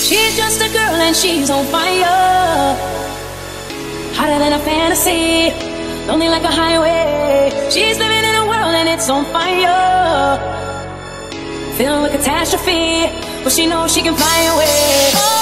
She's just a girl and she's on fire, hotter than a fantasy, lonely like a highway. She's living in a world and it's on fire, filled with catastrophe, but she knows she can fly away. Oh,